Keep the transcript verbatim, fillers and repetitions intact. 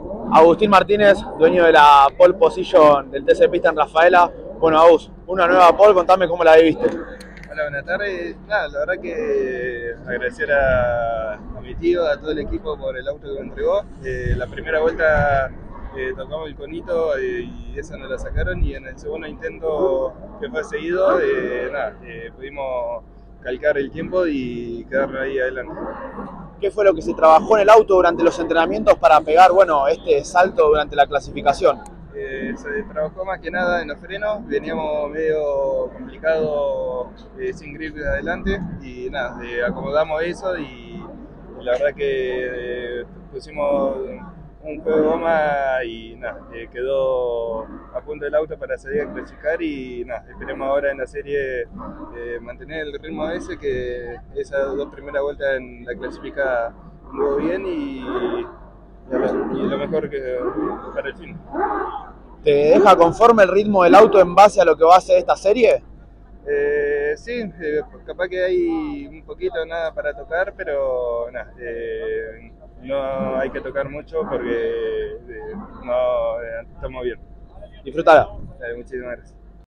Agustín Martínez, dueño de la pole position del T C Pista en Rafaela. Bueno, Agus, una nueva pole, contame cómo la viviste. Hola, buenas tardes. Nada, la verdad que agradecer a, a mi tío, a todo el equipo por el auto que me entregó. Eh, la primera vuelta eh, tocamos el conito eh, y esa no la sacaron, y en el segundo intento, que fue seguido, eh, nada, eh, pudimos calcar el tiempo y quedar ahí adelante. ¿Qué fue lo que se trabajó en el auto durante los entrenamientos para pegar, bueno, este salto durante la clasificación? Eh, se trabajó más que nada en los frenos, veníamos medio complicado eh, sin grip de adelante, y nada, eh, acomodamos eso y, y la verdad que eh, pusimos un juego de goma y nada, eh, quedó a punto el auto para salir a clasificar, y nada, esperemos ahora en la serie eh, mantener el ritmo ese, que esas dos primeras vueltas en la clasifica anduvo bien, y, y lo mejor que para el fin. ¿Te deja conforme el ritmo del auto en base a lo que va a hacer esta serie? Eh, sí, eh, capaz que hay un poquito nada para tocar, pero nada, eh, no hay que tocar mucho porque eh, no, eh, estamos bien. Disfrútala. Eh, muchísimas gracias.